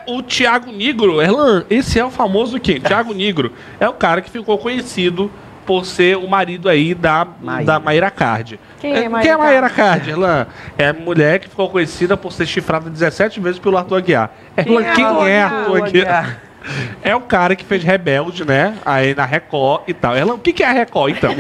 o Thiago Nigro, Erlan, esse é o famoso quem? Thiago Nigro é o cara que ficou conhecido por ser o marido aí da Mayra Card. Quem é Mayra Card, Erlan? É a mulher que ficou conhecida por ser chifrada 17 vezes pelo Arthur Aguiar. Erlan, quem é Arthur Aguiar? É o cara que fez Rebelde, né? Aí na Record e tal. Erlan, o que é a Record, então?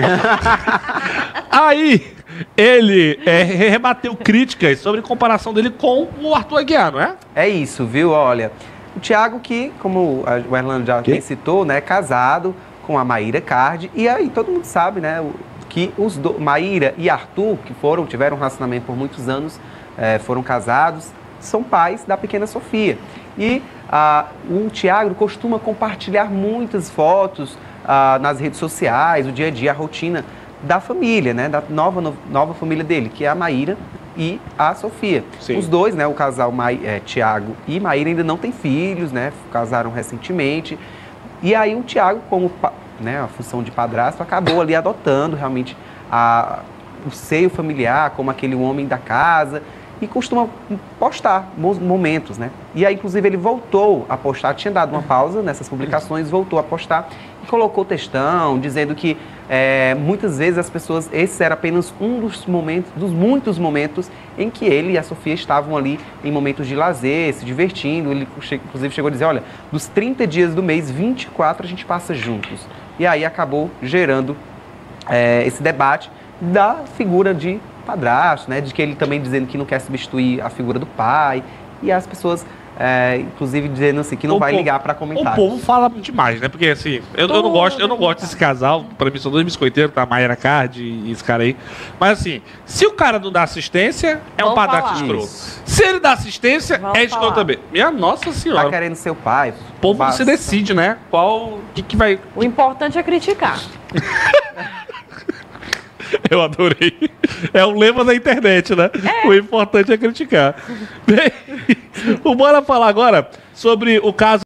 Aí, ele rebateu críticas sobre a comparação dele com o Arthur Aguiar, não é? É isso, viu? Olha, o Thiago que, como o Erlan já citou, né? Casado com a Mayra Card. E aí todo mundo sabe, né? Que Mayra e Arthur, que tiveram um relacionamento por muitos anos, foram casados, são pais da pequena Sofia. E o Thiago costuma compartilhar muitas fotos nas redes sociais, o dia a dia, a rotina da família, né? Da nova família dele, que é a Mayra e a Sofia. Sim. Os dois, né? O casal Thiago e Mayra ainda não têm filhos, né? Casaram recentemente. E aí o Thiago, como a função de padrasto, acabou ali adotando realmente o seio familiar, como aquele homem da casa, e costuma postar momentos, né? E aí, inclusive, ele voltou a postar, tinha dado uma pausa nessas publicações, voltou a postar e colocou textão, dizendo que muitas vezes as pessoas, esse era apenas um dos muitos momentos em que ele e a Sofia estavam ali em momentos de lazer, se divertindo. Ele, inclusive, chegou a dizer, olha, dos 30 dias do mês, 24 a gente passa juntos. E aí acabou gerando esse debate da figura de padrasto, né? De que ele também dizendo que não quer substituir a figura do pai. E as pessoas, inclusive, dizendo assim, que não vai ligar para comentar. O povo fala demais, né? Porque assim, eu não gosto desse casal. Pra mim são dois biscoiteiros, tá? A Mayra Card e esse cara aí. Mas assim, se o cara não dá assistência, é um padrasto escroto. Se ele dá assistência, é escroto também. Minha nossa senhora. Tá querendo ser o pai. O povo se decide, né? O que vai... O importante é criticar. Eu adorei. É o lema da internet, né? O importante é criticar. Bem, bora falar agora sobre o caso